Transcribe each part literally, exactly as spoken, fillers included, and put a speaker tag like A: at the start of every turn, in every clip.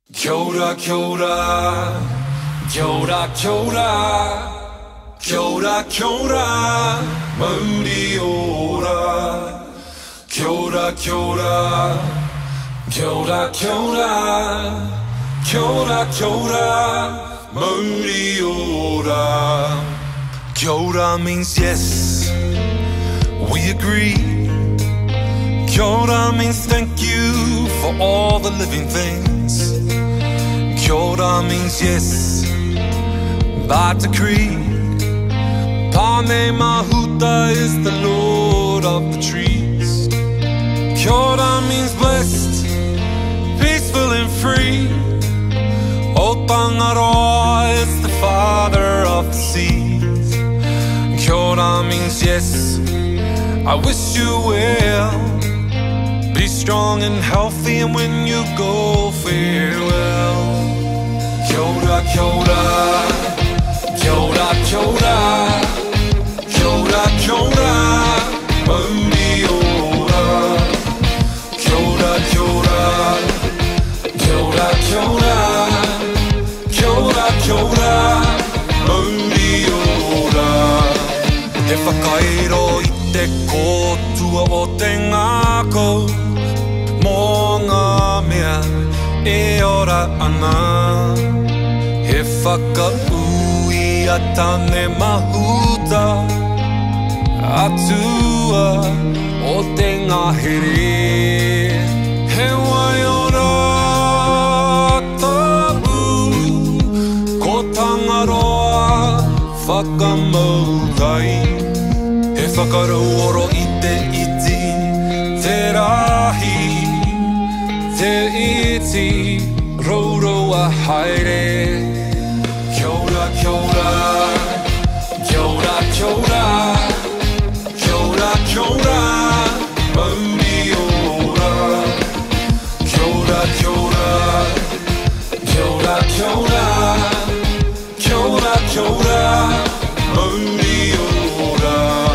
A: Kia ora, kia ora, kia ora, kia ora, kia ora, kia ora, Mauri ora. Kia ora, kia ora, kia ora, kia ora, kia ora, kia ora, Mauri ora. Kia ora means yes, we agree. Kia ora means thank you for all the living things. Kia ora means yes, by decree. Pane Mahuta is the Lord of the trees. Kia ora means blessed, peaceful and free. Aotearoa is the father of the seas. Kia ora means yes, I wish you well. Be strong and healthy, and when you go, farewell. Kia ora, kia ora, kia ora, kia ora, kia ora, kia ora, Mauri ora. Kia ora, kia ora, kia ora, kia ora, kia ora, kia ora, Mauri ora. He whakairo i te kōtua o te ngākou, mō ngā mea e ora ana. He whakaui a tane mahuta atua o te ngahere. He wai ora tabu ko tangaroa whakamautai. He whakarauoro i te iti, te rahi, te iti, rouro a haere. Kia ora, kia ora, kia ora, kia ora, kia ora, kia ora, Mauri ora. Kia ora, kia ora, kia ora, kia ora, kia ora, kia ora, Mauri ora.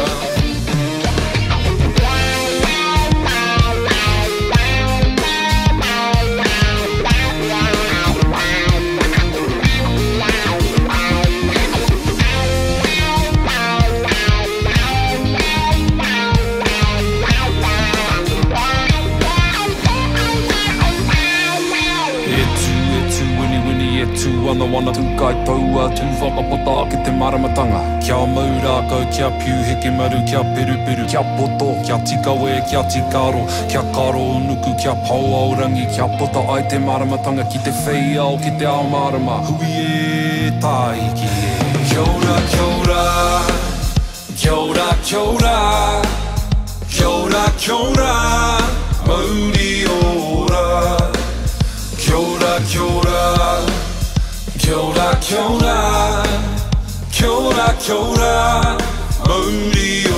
A: Ana wana tū kaitaua, tū whakapota ki te maramatanga. Kia maurākau, kia piuheke maru, kia peruperu, kia poto, kia tikawe, kia tikaro, kia karo nuku, kia pauaurangi, kia pota ai te maramatanga ki te whaiao, ki te ao marama. Hui e taiki e. Kia ora, kia ora, kia ora, kia ora, kia ora, kia ora, Mauri ora. Kia ora, kia ora, kia ora, kia ora, kia ora, kia ora, Mauri